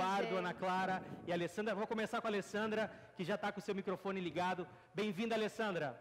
Eduardo, gente. Ana Clara e Alessandra. Vou começar com a Alessandra, que já está com o seu microfone ligado. Bem-vinda, Alessandra.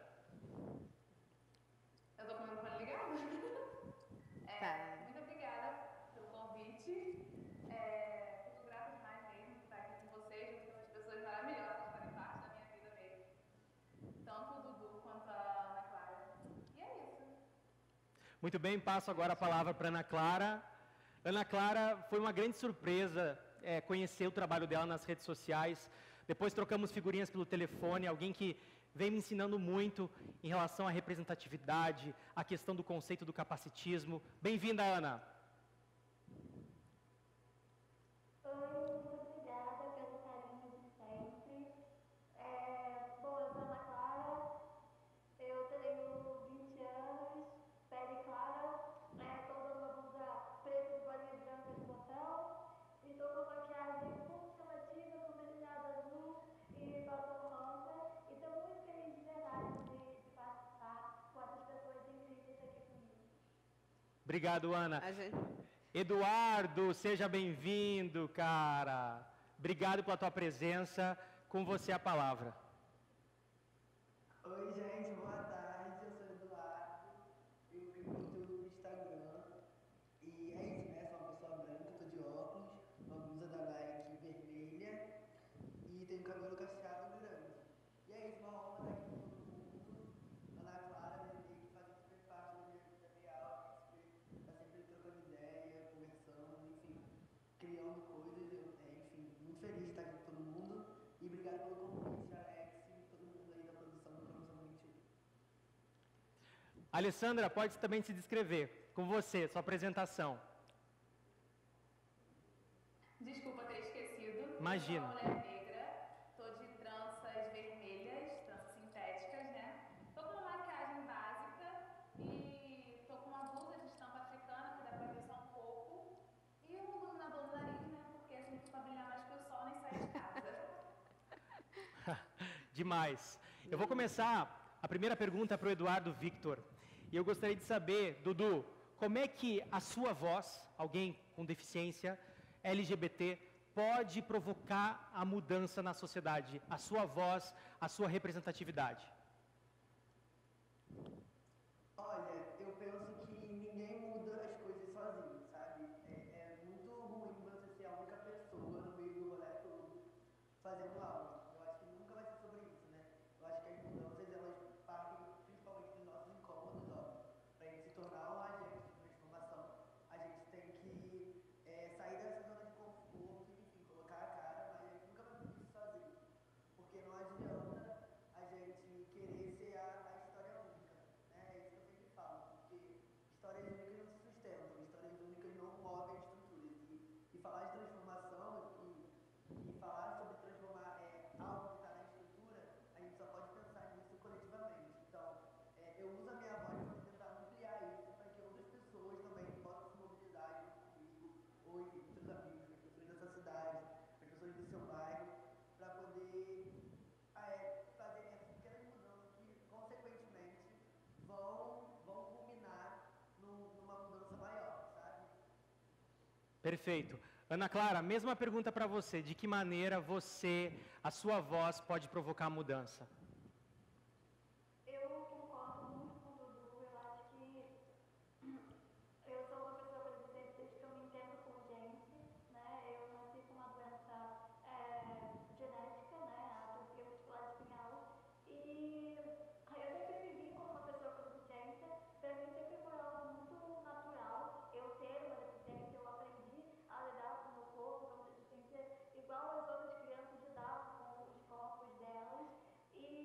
Eu tô com o microfone ligado? Tá. Muito obrigada pelo convite. Fico grata demais mesmo por estar aqui com vocês, junto com essas pessoas maravilhosas que fazem parte da minha vida mesmo. Tanto o Dudu quanto a Ana Clara. E é isso. Muito bem, passo agora a palavra para Ana Clara. Ana Clara, foi uma grande surpresa conhecer o trabalho dela nas redes sociais. Depois trocamos figurinhas pelo telefone, alguém que vem me ensinando muito em relação à representatividade, à questão do conceito do capacitismo. Bem-vinda, Ana. Oi, muito obrigada pelo carinho de sempre. Bom, eu sou Ana Clara, eu tenho 20 anos, pele clara, estou usando uma blusa preta de bolinha branca de botão e estou com maquiagem muito chamativa, com delineado azul e batom rosa. E estou muito feliz de verdade de participar com essas pessoas incríveis aqui comigo. Obrigado, Ana. Eduardo, seja bem-vindo, cara. Obrigado pela tua presença. Com você a palavra. Oi, gente, boa tarde. Eu sou o Eduardo. Eu crio conteúdo no Instagram. E é isso, né? Sou uma pessoa branca, tô de óculos, uma blusa da Nike vermelha e tenho cabelo cacheado grande. E é isso, uma honra estar aqui com todo mundo. Ana Clara, Nenê, que fazem super parte da minha vida real, que tá sempre trocando ideia, conversando, enfim, criando coisas. Enfim, muito feliz de estar aqui com todo mundo. E obrigado pelo convite, Alex, e todo mundo aí da produção do Promoção 21. Alessandra, pode também se descrever. Com você, sua apresentação. Desculpa ter esquecido. Imagina. Eu sou uma mulher negra, tô de tranças vermelhas, tranças sintéticas, né? Tô com uma maquiagem básica e tô com uma blusa de estampa africana, que dá pra ver só um pouco. E um iluminador no nariz, né? Porque assim, pra brilhar mais que o sol, nem sai de casa. Demais. Eu vou começar a primeira pergunta para o Eduardo Victor. E eu gostaria de saber, Dudu, como é que a sua voz, alguém com deficiência LGBT, pode provocar a mudança na sociedade? A sua voz, a sua representatividade. Olha, eu penso que ninguém muda as coisas sozinho, sabe? É muito ruim você ser a única pessoa no meio do rolê todo fazendo algo. Eu acho que nunca vai ser sobre isso, né? Eu acho que as mudanças, elas partem principalmente dos nossos incômodos, ó. Pra gente se tornar um agente de transformação, a gente tem que sair dessa zona de conforto, enfim, colocar a cara, mas a gente nunca vai fazer isso sozinho. Porque não adianta a gente querer ser a história única, né? É isso que eu sempre falo, porque histórias únicas não se sustentam, histórias únicas não movem estruturas. E falar de transformação e falar sobre transformar algo que está na estrutura, a gente só pode pensar nisso coletivamente. Então, eu uso a minha voz para tentar ampliar isso, para que outras pessoas também possam se mobilizar junto comigo, ou enfim, com seus amigos, com as pessoas da sua cidade, com as pessoas do seu bairro, para poder fazer essas pequenas mudanças que, consequentemente, vão culminar numa mudança maior, sabe? Perfeito. Ana Clara, mesma pergunta para você. De que maneira a sua voz pode provocar mudança? Eu concordo muito com o Dudu. Eu acho que eu sou uma pessoa, por exemplo, desde que eu me entendo por gente, né? Eu nasci com uma doença genética, né? A atrofia muscular espinhal. E eu sempre vivi como uma pessoa com deficiência. Para mim sempre foi algo muito natural eu ter uma deficiência. Eu aprendi a lidar com o meu corpo, com a deficiência, igual as outras crianças lidavam com os corpos delas. E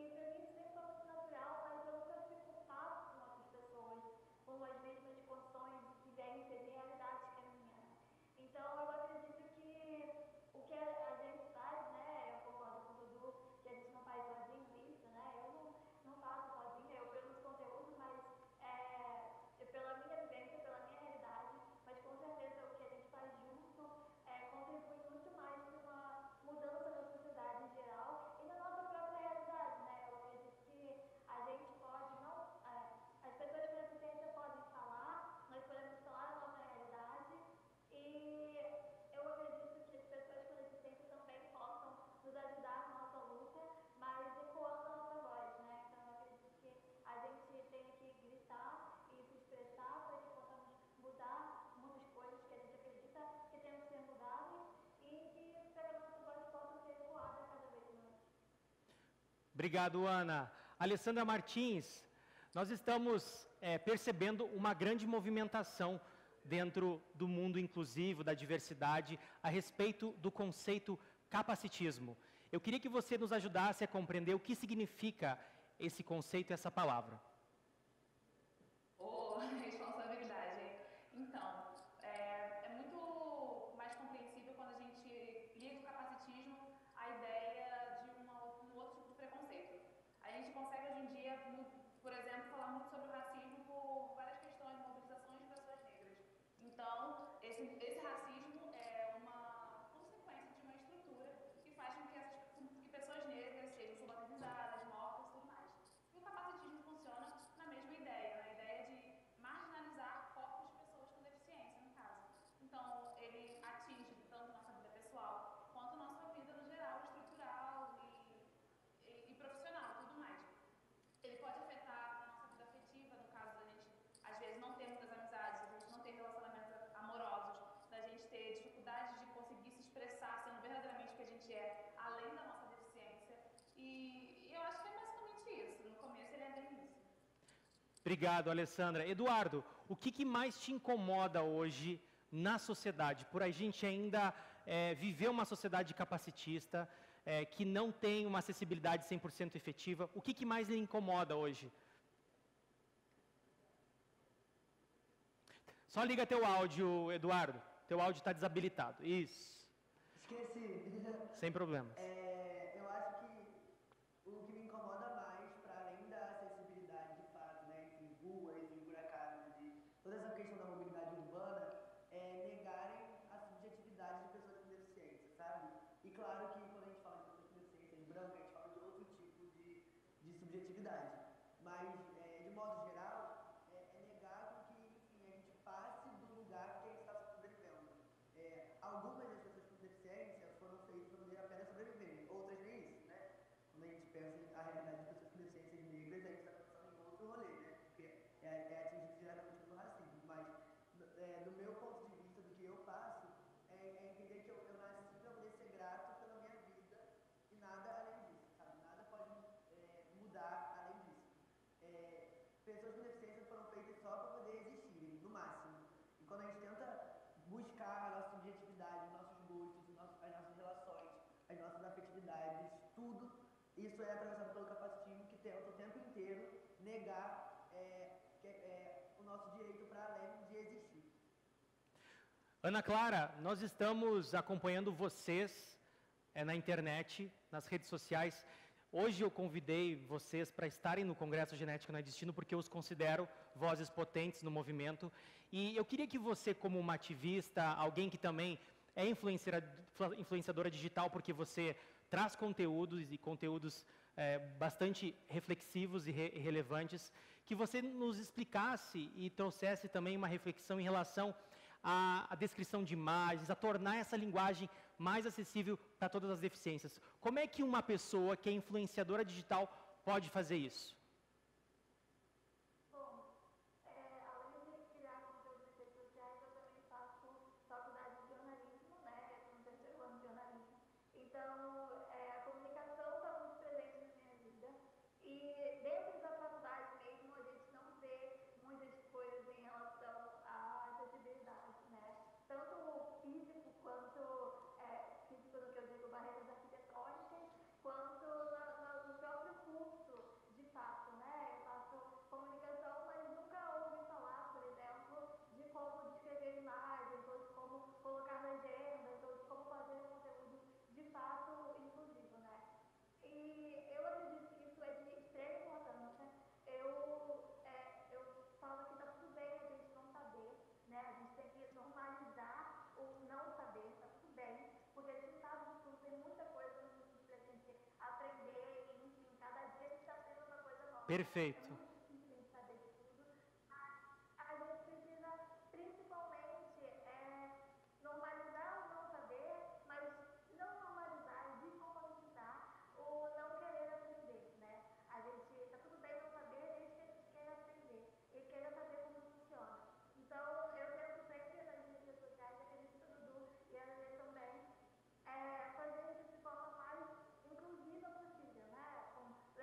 Obrigado, Ana. Alessandra Martins, nós estamos percebendo uma grande movimentação dentro do mundo inclusivo, da diversidade, a respeito do conceito capacitismo. Eu queria que você nos ajudasse a compreender o que significa esse conceito e essa palavra. Responsabilidade. Então, é muito mais compreensível quando a gente liga o capacitismo à ideia de um outro tipo de preconceito. A gente consegue hoje em dia, por exemplo, falar muito sobre o racismo por várias questões, mobilizações de pessoas negras. Então, esse racismo é uma consequência de uma estrutura que faz com que pessoas negras sejam subalternizadas, mortas e tudo mais. E o capacitismo funciona na mesma ideia, na ideia de marginalizar corpos de pessoas com deficiência, no caso. Então, ele atinge tanto nossa vida pessoal, quanto nossa vida no geral, estrutural e profissional, tudo mais. Ele pode afetar a nossa vida afetiva, no caso da gente, às vezes, não ter muitas amizades, a gente não ter relacionamentos amorosos, da gente ter dificuldades de conseguir se expressar sendo verdadeiramente o que a gente é, além da nossa deficiência. E eu acho que é basicamente isso. No começo ele é bem isso. Obrigado, Alessandra. Eduardo, o que mais te incomoda hoje na sociedade? Por a gente ainda viver uma sociedade capacitista, que não tem uma acessibilidade 100% efetiva, o que mais lhe incomoda hoje? Só liga teu áudio, Eduardo. Teu áudio está desabilitado. Isso. Esqueci. Sem problemas. Eu acho que o que me incomoda mais, para além da acessibilidade de fato, né, em ruas, em buracados, e toda essa questão da mobilidade urbana, é negarem a subjetividade de pessoas com deficiência, sabe? E claro que quando a gente fala de pessoas com deficiência branca, a gente fala de outro tipo de subjetividade. Mas, de modo geral, é negar com que, enfim, a gente passe do lugar que a gente está sobrevivendo. Algumas das pessoas com deficiência foram feitas para poder apenas sobreviver, outras nem isso, né? Quando a gente pensa a realidade de pessoas com deficiências negras, a gente está pensando em outro rolê, né? Porque é atingido diretamente pelo racismo. Mas, do meu ponto de vista, do que eu passo, é entender que eu nasci para poder ser grato pela minha vida e nada além disso, sabe? Nada pode mudar além disso. Pessoas com deficiência foram feitas só para poder existirem, no máximo. E quando a gente tenta buscar a nossa subjetividade, os nossos gostos, as nossas relações, as nossas afetividades, tudo, isso é atravessado pelo capacitismo que tenta o tempo inteiro negar o nosso direito para além de existir. Ana Clara, nós estamos acompanhando vocês na internet, nas redes sociais. Hoje eu convidei vocês para estarem no Congresso Genética Não é Destino, porque eu os considero vozes potentes no movimento. E eu queria que você, como uma ativista, alguém que também é influenciadora digital, porque você traz conteúdos e conteúdos bastante reflexivos e relevantes, que você nos explicasse e trouxesse também uma reflexão em relação à descrição de imagens, a tornar essa linguagem mais acessível para todas as deficiências. Como é que uma pessoa que é influenciadora digital pode fazer isso? Além de criar conteúdo nas redes sociais, eu também faço faculdade de jornalismo, né? Eu estou no terceiro ano de jornalismo. Então, a comunicação está muito presente na minha vida. E dentro da faculdade mesmo, a gente não vê muitas coisas em relação à acessibilidade, né? Tanto físico quanto físico no que eu digo barreiras arquitetônicas, quanto no próprio curso, de fato, né? Eu faço comunicação, mas nunca ouvi falar, por exemplo, de como descrever imagens, ou de como colocar legendas, ou de como fazer um conteúdo de fato inclusivo, né? E eu acredito que isso é de extrema importância. Eu falo que está tudo bem a gente não saber, né? A gente tem que normalizar o não saber, está tudo bem, porque a gente não sabe de tudo, tem muita coisa no mundo para a gente aprender, e, enfim, cada dia a gente está aprendendo uma coisa nova. Perfeito. É muito difícil a gente saber de tudo, mas a gente precisa principalmente normalizar o não saber, mas não normalizar e descomodizar o não querer aprender, né? A gente, tá tudo bem não saber, desde que a gente queira aprender e queira saber como funciona. Então, eu tento sempre nas mídias sociais, acredito que o Dudu e a Lê também, fazer isso de forma mais inclusiva possível, né?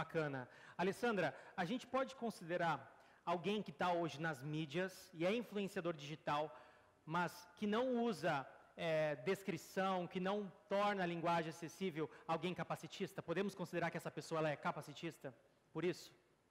Bacana. Alessandra, a gente pode considerar alguém que está hoje nas mídias e é influenciador digital, mas que não usa descrição, que não torna a linguagem acessível, alguém capacitista? Podemos considerar que essa pessoa ela é capacitista? Por isso?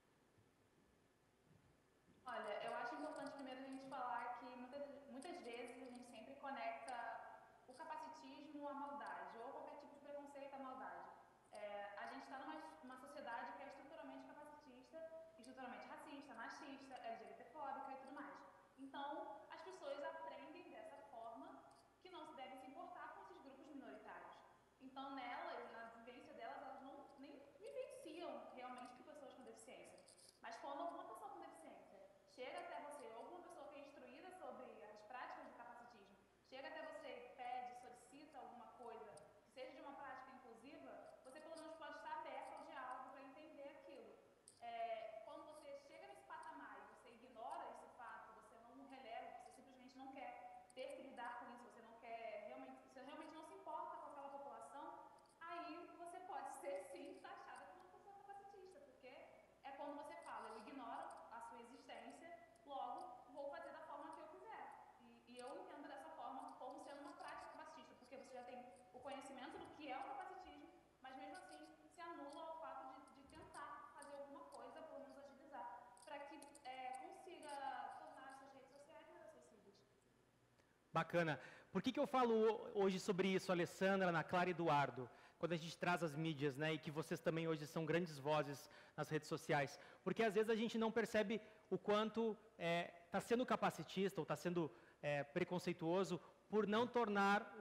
Olha, eu acho importante primeiro a gente falar que muitas vezes a gente sempre conecta o capacitismo à maldade, ou qualquer tipo de preconceito à maldade. A gente está numa sociedade que é estruturalmente capacitista, estruturalmente racista, machista, LGBTfóbica e tudo mais. Então, as pessoas aprendem dessa forma que não se devem se importar com esses grupos minoritários. Então, nelas, na vivência delas, elas não nem vivenciam realmente com pessoas com deficiência. Mas quando alguma pessoa com deficiência chega até você, ou alguma pessoa que é instruída sobre as práticas de capacitismo, chega até você e pede, solicita alguma coisa, que seja de uma prática inclusiva, você pelo menos pode estar aberto ao diálogo para entender aquilo. Quando você chega nesse patamar e você ignora esse fato, você não releva, você simplesmente não quer ter que lidar com isso, você realmente não se importa com aquela população, aí você pode ser sim taxada como uma pessoa capacitista, porque é quando você fala, eu ignoro a sua existência, logo vou fazer da forma que eu quiser. E eu entendo dessa forma como sendo uma prática capacitista, porque você já tem o conhecimento do que é o capacitismo, mas mesmo assim se anula ao fato de tentar fazer alguma coisa, pelo menos agilizar, para que consiga tornar essas redes sociais mais acessíveis. Bacana. Por que eu falo hoje sobre isso, Alessandra, Ana Clara e Eduardo? Quando a gente traz as mídias, né, e que vocês também hoje são grandes vozes nas redes sociais. Porque às vezes a gente não percebe o quanto está sendo capacitista ou está sendo preconceituoso por não tornar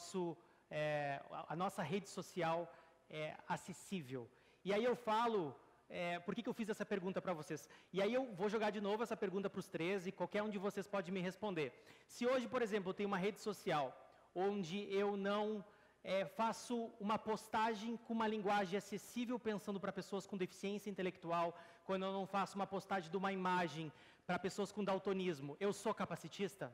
a nossa rede social acessível. E aí eu falo, por que eu fiz essa pergunta para vocês? E aí eu vou jogar de novo essa pergunta para os três e qualquer um de vocês pode me responder. Se hoje, por exemplo, eu tenho uma rede social onde eu não faço uma postagem com uma linguagem acessível pensando para pessoas com deficiência intelectual, quando eu não faço uma postagem de uma imagem para pessoas com daltonismo, eu sou capacitista?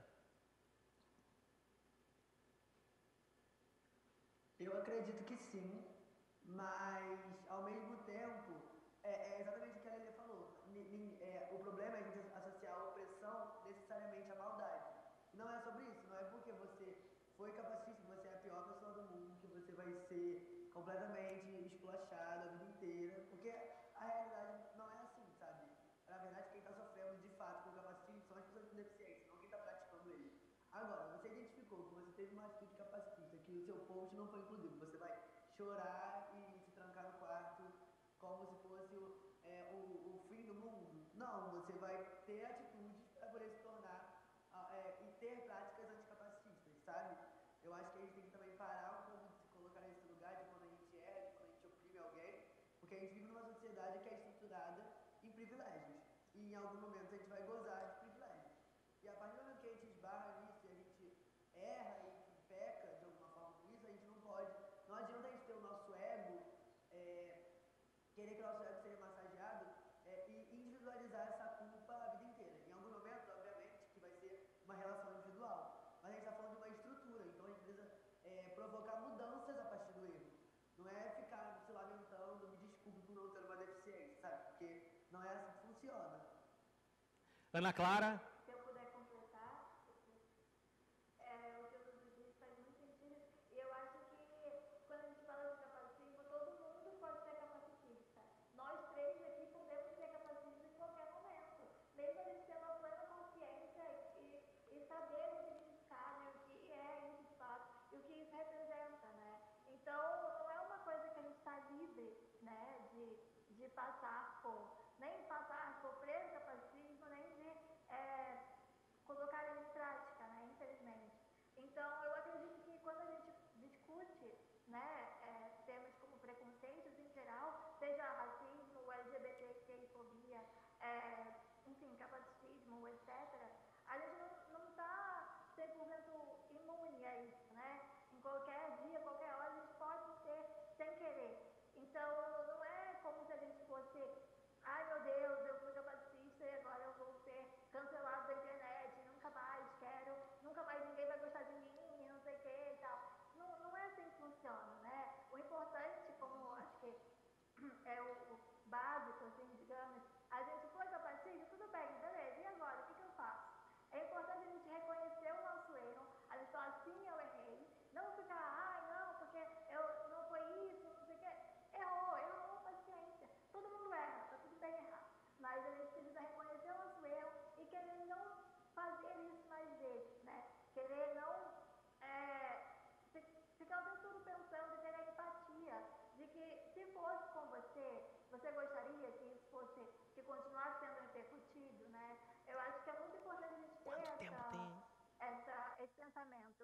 Eu acredito que sim, mas ao mesmo tempo, é exatamente o que a Lelê falou. O problema é a gente associar a opressão necessariamente à maldade. E não é sobre isso, não é porque você foi capacitista que você é a pior pessoa do mundo, que você vai ser completamente esculachado a vida inteira, porque a realidade não é assim, sabe? Na verdade, quem está sofrendo de fato com o capacitismo são as pessoas com deficiência, não quem está praticando ele. Agora, você identificou que você teve uma atitude capacitista, que o seu post não foi inclusivo, você vai chorar e se trancar no quarto como se fosse o fim do mundo? Não, você vai ter atitudes para poder se tornar e ter práticas anticapacitistas, sabe? Eu acho que a gente tem que também parar um pouco de se colocar nesse lugar de quando a gente erra, de quando a gente oprime alguém, porque a gente vive numa sociedade que é estruturada em privilégios. E em algum momento a gente vai gozar de privilégios. E a partir do momento que a gente esbarra nisso e a gente erra e peca de alguma forma com isso, a gente não pode. Não adianta a gente ter o nosso ego, querer que o nosso ego seja massageado e individualizar essa culpa a vida inteira. Em algum momento, obviamente, que vai ser uma relação individual. Mas a gente está falando de uma estrutura, então a gente precisa provocar mudanças a partir do erro. Não é ficar se lamentando, me desculpe por não ter uma deficiência, sabe? Porque não é assim que funciona. Ana Clara? Se eu puder completar, o que o Dudu disse faz muito sentido. E eu acho que quando a gente fala de capacitismo, todo mundo pode ser capacitista. Nós três aqui podemos ser capacitistas em qualquer momento. Mesmo a gente tendo uma plena consciência e saber identificar, né, o que é isso de fato e o que isso representa, né? Então, não é uma coisa que a gente está livre, né, de passar por, nem passar por preso capacitismo, nem de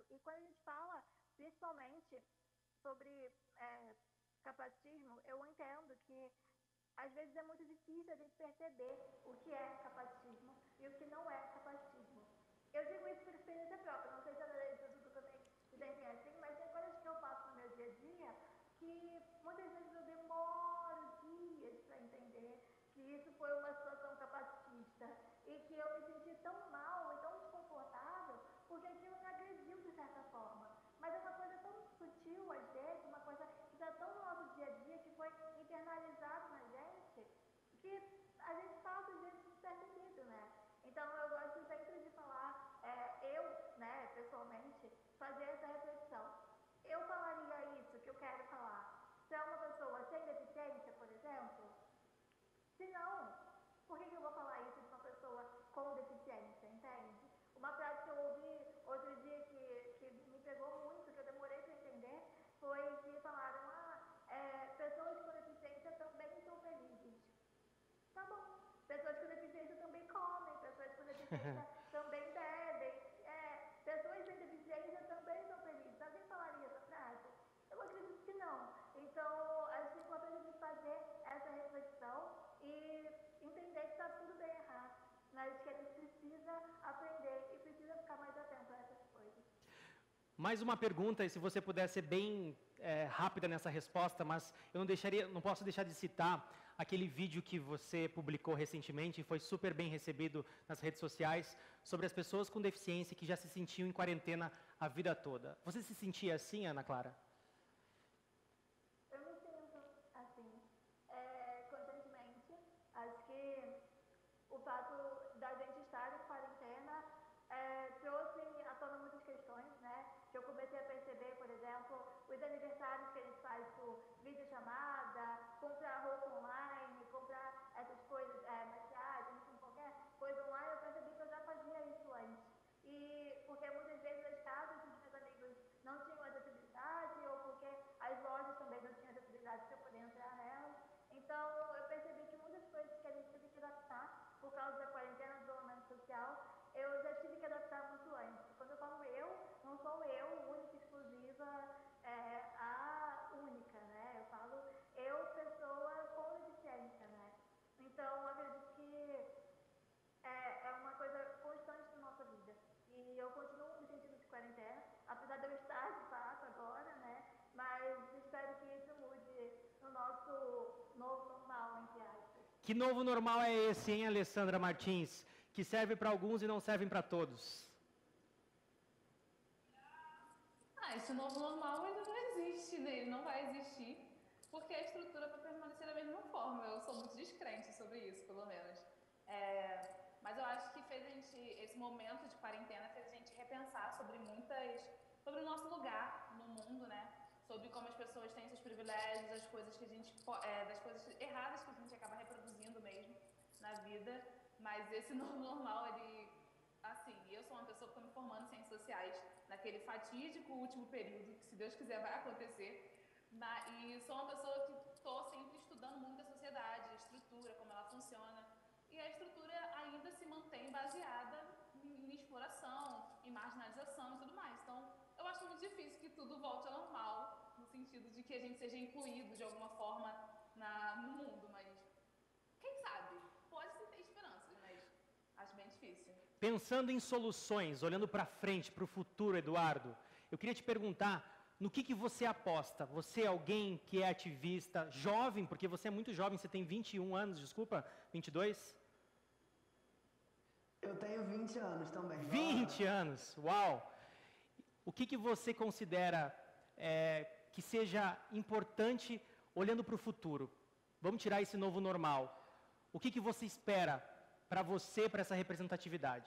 E quando a gente fala, principalmente, sobre capacitismo, eu entendo que às vezes é muito difícil a gente perceber o que é capacitismo e o que não é capacitismo. Eu digo isso por experiência própria, não sei se a Andressa e o Dudu também se sentem assim, mas tem coisas que eu faço no meu dia a dia que muitas vezes eu demoro dias para entender que isso foi uma situação capacitista e que eu me senti tão mal e tão desconfortável porque aquilo me agrediu de certa forma. Mas é uma coisa tão sutil, às vezes, uma coisa que está tão no nosso dia a dia, que foi internalizado na gente, que a gente passa, às vezes, despercebido, né? Então, eu gosto sempre de falar, eu, né, pessoalmente, fazer essa reflexão. Eu falaria isso que eu quero falar se é uma pessoa sem deficiência, por exemplo? Se não, por que eu vou falar isso de uma pessoa com deficiência, entende? Uma frase que eu ouvi outro dia que me pegou muito, que eu demorei para entender, foi que falaram, pessoas com deficiência também são felizes. Tá bom. Pessoas com deficiência também comem, pessoas com deficiência também bebem, pessoas sem deficiência também são felizes. Alguém falaria essa frase? Eu acredito que não. Então, acho que é importante a gente fazer essa reflexão e entender que está tudo bem errado, mas que a gente precisa aprender e precisa ficar mais atento a essas coisas. Mais uma pergunta, e se você puder ser bem rápida nessa resposta, mas eu não posso deixar de citar aquele vídeo que você publicou recentemente e foi super bem recebido nas redes sociais sobre as pessoas com deficiência que já se sentiam em quarentena a vida toda. Você se sentia assim, Ana Clara? Eu me sinto assim, constantemente. Acho que o fato da gente estar em quarentena trouxe à tona muitas questões, né? Que eu comecei a perceber, por exemplo, os aniversários que a gente faz por videochamada, comprar roupa online, comprar essas coisas, maquiagem, enfim, qualquer coisa online, eu percebi que eu já fazia isso antes. E porque muitas vezes as casas dos meus amigos não tinham acessibilidade, ou porque as lojas também não tinham acessibilidade para eu poder entrar nelas. Então, eu percebi que muitas coisas que a gente teve que adaptar por causa da quarentena, do isolamento social, eu já tive que adaptar muito antes. Quando eu falo eu, não sou eu, única, exclusiva, a única, né? Eu falo eu, pessoa com deficiência, né? Então, eu acredito que é uma coisa constante na nossa vida. E eu continuo me sentindo de quarentena, apesar de eu estar de fato agora, né? Mas espero que isso mude no nosso novo normal, entre aspas. Que novo normal é esse, hein, Alessandra Martins? Que serve para alguns e não servem para todos. Esse novo normal ainda não existe, né? Ele não vai existir, porque a estrutura vai permanecer da mesma forma. Eu sou muito descrente sobre isso, pelo menos. Mas eu acho que esse momento de quarentena fez a gente repensar sobre o nosso lugar no mundo, né? Sobre como as pessoas têm seus privilégios, das coisas erradas que a gente acaba reproduzindo mesmo na vida. Mas esse novo normal, assim, eu sou uma pessoa que estou me formando em ciências sociais, naquele fatídico último período, que se Deus quiser vai acontecer. E sou uma pessoa que estou sempre estudando muito a sociedade, a estrutura, como ela funciona. E a estrutura ainda se mantém baseada em exploração, em marginalização e tudo mais. Então, eu acho muito difícil que tudo volte ao normal, no sentido de que a gente seja incluído de alguma forma no mundo, mas quem sabe? Pode-se ter esperanças, mas acho bem difícil. Pensando em soluções, olhando para frente, para o futuro, Eduardo, eu queria te perguntar, no que você aposta? Você é alguém que é ativista, jovem, porque você é muito jovem, você tem 21 anos, desculpa, 22? Eu tenho 20 anos também. 20 anos, uau! O que você considera que seja importante olhando para o futuro? Vamos tirar esse novo normal. O que você espera para você, para essa representatividade?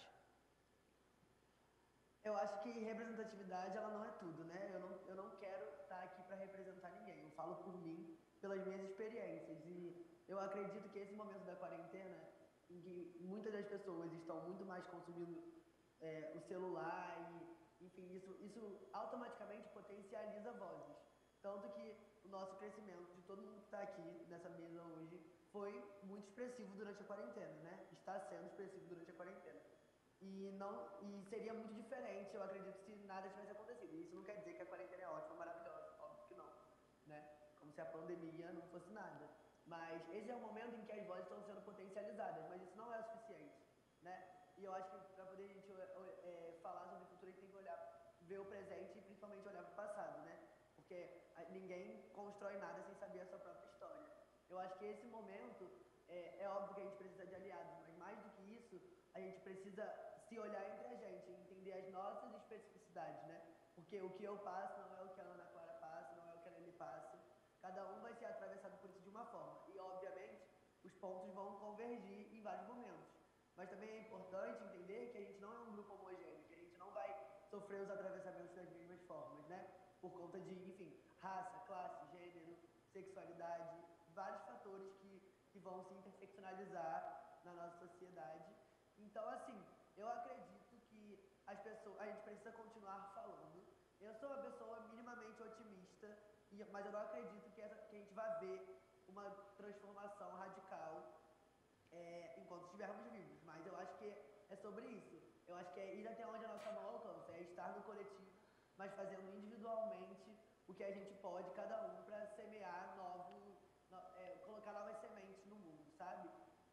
Eu acho que representatividade, ela não é tudo, né? Eu não quero estar aqui para representar ninguém. Eu falo por mim, pelas minhas experiências. E eu acredito que esse momento da quarentena, em que muitas das pessoas estão muito mais consumindo o celular e, enfim, isso automaticamente potencializa vozes. Tanto que o nosso crescimento, de todo mundo que está aqui nessa mesa hoje, foi muito expressivo durante a quarentena, né? Está sendo expressivo durante a quarentena. E seria muito diferente, eu acredito, se nada tivesse acontecido. E isso não quer dizer que a quarentena é ótima, maravilhosa, óbvio que não, né? Como se a pandemia não fosse nada. Mas esse é o momento em que as vozes estão sendo potencializadas, mas isso não é o suficiente, né? E eu acho que para poder a gente falar sobre o futuro, a gente tem que olhar, ver o presente e principalmente olhar para o passado, né? Porque ninguém constrói nada sem saber a sua própria história. Eu acho que esse momento, é óbvio que a gente precisa de aliados, mas mais do que isso, a gente precisa se olhar entre a gente, entender as nossas especificidades, né? Porque o que eu passo não é o que a Ana Clara passa, não é o que a Nelly passa. Cada um vai ser atravessado por isso de uma forma. E, obviamente, os pontos vão convergir em vários momentos. Mas também é importante entender que a gente não é um grupo homogêneo, que a gente não vai sofrer os atravessamentos das mesmas formas, né? Por conta de, enfim, raça, classe, gênero, sexualidade, vários fatores que vão se interseccionalizar na nossa sociedade. Então, assim, eu acredito que a gente precisa continuar falando. Eu sou uma pessoa minimamente otimista, mas eu não acredito que a gente vai ver uma transformação radical enquanto estivermos vivos. Mas eu acho que é sobre isso. Eu acho que é ir até onde a nossa mão alcança, é estar no coletivo, mas fazendo individualmente o que a gente pode, cada um, para semear colocar novas sementes no mundo, sabe?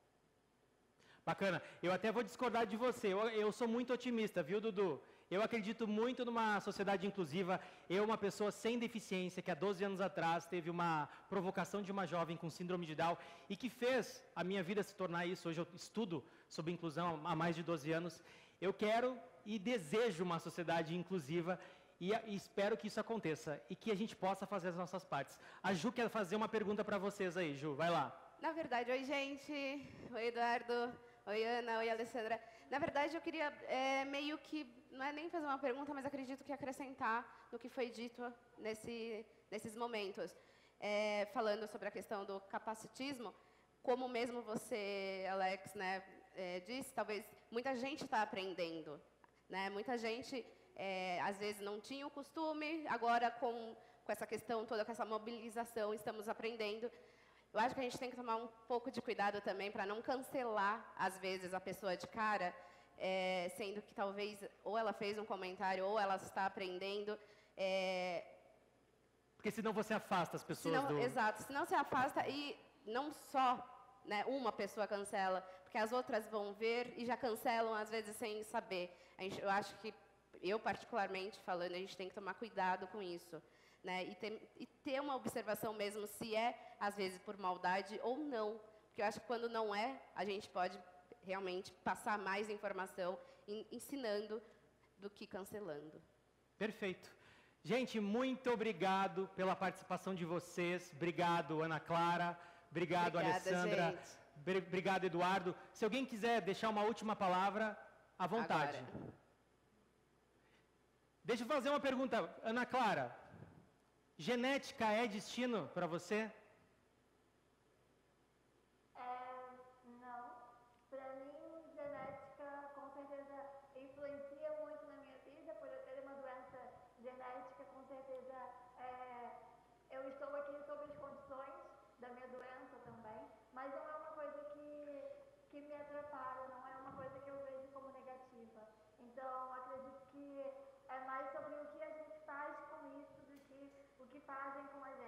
Bacana. Eu até vou discordar de você. Eu sou muito otimista, viu, Dudu? Eu acredito muito numa sociedade inclusiva. Eu, uma pessoa sem deficiência, que há 12 anos atrás teve uma provocação de uma jovem com síndrome de Down e que fez a minha vida se tornar isso. Hoje eu estudo sobre inclusão há mais de 12 anos. Eu quero e desejo uma sociedade inclusiva e espero que isso aconteça e que a gente possa fazer as nossas partes. A Ju quer fazer uma pergunta para vocês aí, Ju. Vai lá. Na verdade, oi, gente. Oi, Eduardo. Oi, Ana. Oi, Alessandra. Na verdade, eu queria meio que, não é nem fazer uma pergunta, mas acredito que acrescentar no que foi dito nesses momentos. Falando sobre a questão do capacitismo, como mesmo você, Alex, né, disse, talvez muita gente está aprendendo. Né? Muita gente, às vezes, não tinha o costume, agora com essa questão toda, com essa mobilização, estamos aprendendo. Eu acho que a gente tem que tomar um pouco de cuidado também para não cancelar, às vezes, a pessoa de cara, sendo que talvez ou ela fez um comentário ou ela está aprendendo. Porque senão você afasta as pessoas do... Exato, senão você afasta e não só, né, uma pessoa cancela, porque as outras vão ver e já cancelam, às vezes, sem saber. Eu acho que, eu particularmente falando, a gente tem que tomar cuidado com isso. Né, e ter uma observação mesmo se às vezes, por maldade ou não. Porque eu acho que quando não a gente pode realmente passar mais informação ensinando do que cancelando. Perfeito. Gente, muito obrigado pela participação de vocês. Obrigado, Ana Clara. Obrigado, Alessandra. Obrigado, Eduardo. Se alguém quiser deixar uma última palavra, à vontade. Agora. Deixa eu fazer uma pergunta. Ana Clara, genética é destino para você? Não. Para mim, genética com certeza influencia muito na minha vida, por eu ter uma doença genética, com certeza eu estou aqui sob as condições da minha doença também, mas não é uma coisa que me atrapalha, não é uma coisa que eu vejo como negativa. Então, acredito que é mais sobre o que a gente faz com isso do que o que fazem com a gente.